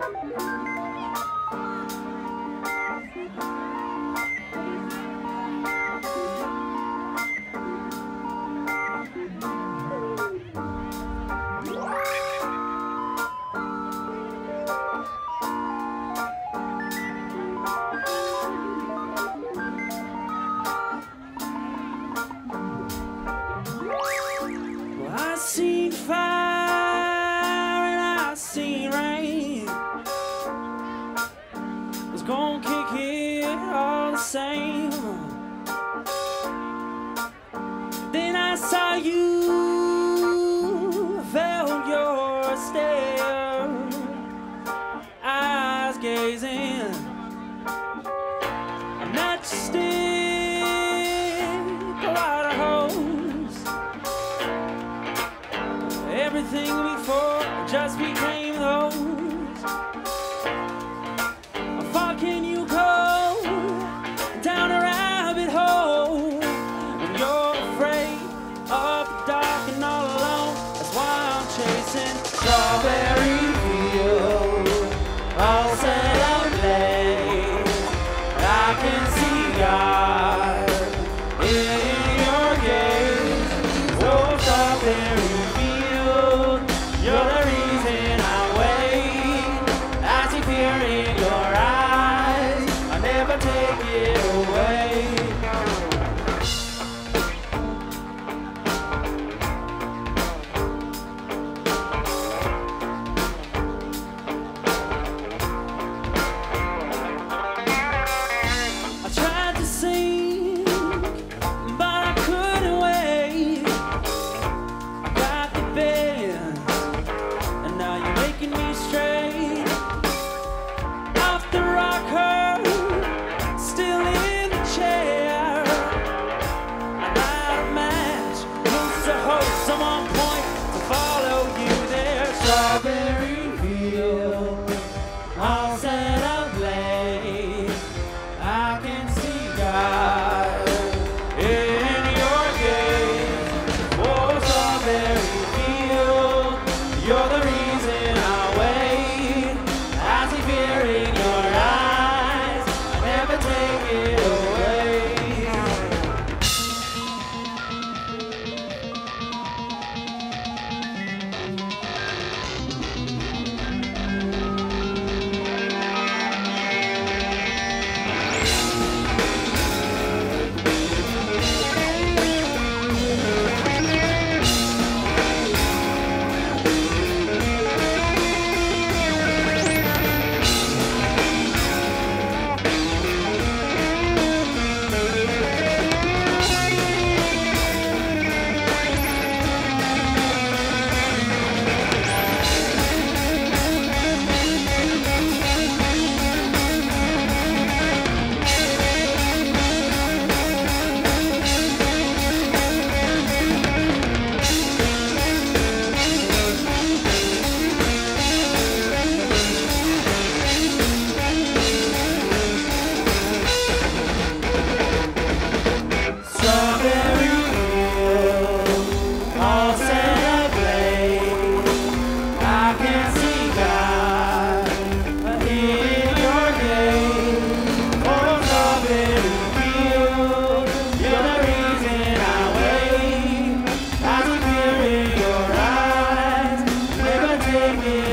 I seen fire and I seen rain. Was gonna kick it all the same. Then I saw you, felt your stare, eyes gazing, a matchstick, a lot of hoes. Everything before just became those. How can you go down a rabbit hole when you're afraid of the dark and all alone? That's why I'm chasing strawberry fields, all set up late. I can see God in your gaze. Oh, strawberry, you're the reason I wait. I see fear in your eyes, I'll never take it away. I tried to sing, but I couldn't wait. I got the bed, and now you're making me stray off the rocker, still in the chair. I light a match, lose the hope, someone point to follow you there. Strawberry field, all set up late. I can see God in your gaze. Oh, strawberry field, you're the reason I wait. I see fear in your eyes, I never take it away. Take me